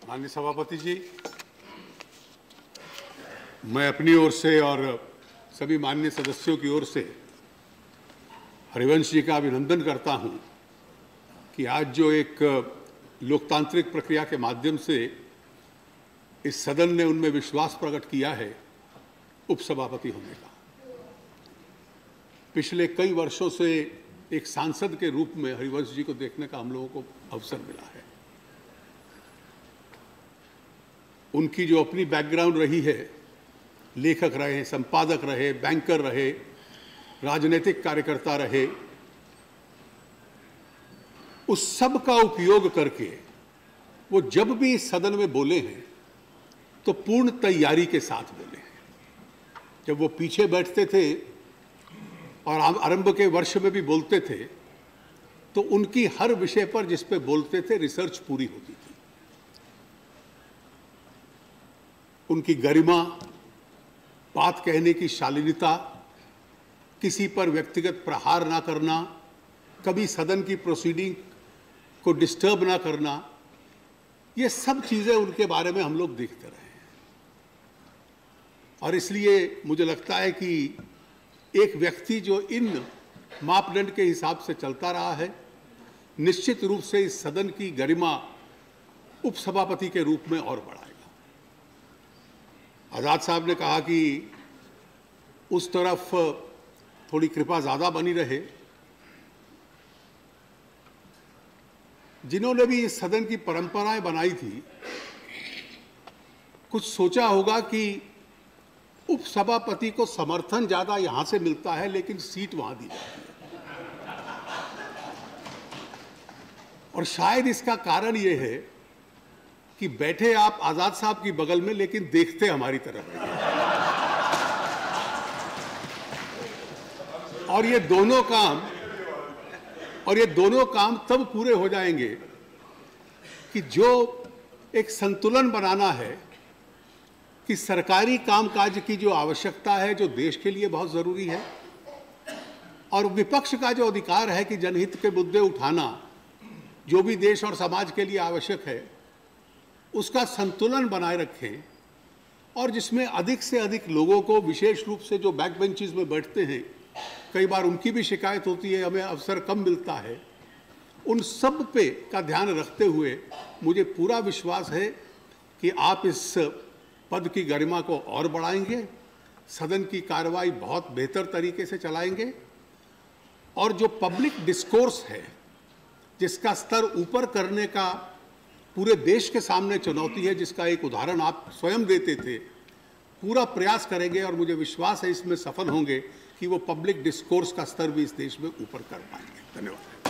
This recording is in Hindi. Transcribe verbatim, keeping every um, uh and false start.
माननीय सभापति जी, मैं अपनी ओर से और सभी माननीय सदस्यों की ओर से हरिवंश जी का अभिनंदन करता हूं कि आज जो एक लोकतांत्रिक प्रक्रिया के माध्यम से इस सदन ने उनमें विश्वास प्रकट किया है उपसभापति होने का। पिछले कई वर्षों से एक सांसद के रूप में हरिवंश जी को देखने का हम लोगों को अवसर मिला है। उनकी जो अपनी बैकग्राउंड रही है, लेखक रहे, संपादक रहे, बैंकर रहे, राजनीतिक कार्यकर्ता रहे, उस सब का उपयोग करके वो जब भी इस सदन में बोले हैं तो पूर्ण तैयारी के साथ बोले हैं। जब वो पीछे बैठते थे और आरंभ के वर्ष में भी बोलते थे तो उनकी हर विषय पर जिस पे बोलते थे रिसर्च पूरी होती थी। उनकी गरिमा, बात कहने की शालीनता, किसी पर व्यक्तिगत प्रहार ना करना, कभी सदन की प्रोसीडिंग को डिस्टर्ब ना करना, ये सब चीजें उनके बारे में हम लोग देखते रहे हैं। और इसलिए मुझे लगता है कि एक व्यक्ति जो इन मापदंड के हिसाब से चलता रहा है, निश्चित रूप से इस सदन की गरिमा उपसभापति के रूप में और बढ़ाएगा। आजाद साहब ने कहा कि उस तरफ थोड़ी कृपा ज्यादा बनी रहे। जिन्होंने भी इस सदन की परंपराएं बनाई थी, कुछ सोचा होगा कि उपसभापति को समर्थन ज्यादा यहां से मिलता है लेकिन सीट वहां दी जाती है। और शायद इसका कारण यह है कि बैठे आप आजाद साहब की बगल में लेकिन देखते हमारी तरफ हैं। और ये दोनों काम और ये दोनों काम तब पूरे हो जाएंगे कि जो एक संतुलन बनाना है कि सरकारी कामकाज की जो आवश्यकता है, जो देश के लिए बहुत जरूरी है, और विपक्ष का जो अधिकार है कि जनहित के मुद्दे उठाना, जो भी देश और समाज के लिए आवश्यक है, उसका संतुलन बनाए रखें। और जिसमें अधिक से अधिक लोगों को, विशेष रूप से जो बैक बेंचेस में बैठते हैं, कई बार उनकी भी शिकायत होती है, हमें अवसर कम मिलता है, उन सब पे का ध्यान रखते हुए मुझे पूरा विश्वास है कि आप इस पद की गरिमा को और बढ़ाएंगे, सदन की कार्रवाई बहुत बेहतर तरीके से चलाएंगे, और जो पब्लिक डिस्कोर्स है, जिसका स्तर ऊपर करने का पूरे देश के सामने चुनौती है, जिसका एक उदाहरण आप स्वयं देते थे, पूरा प्रयास करेंगे। और मुझे विश्वास है इसमें सफल होंगे कि वो पब्लिक डिस्कोर्स का स्तर भी इस देश में ऊपर कर पाएंगे। धन्यवाद।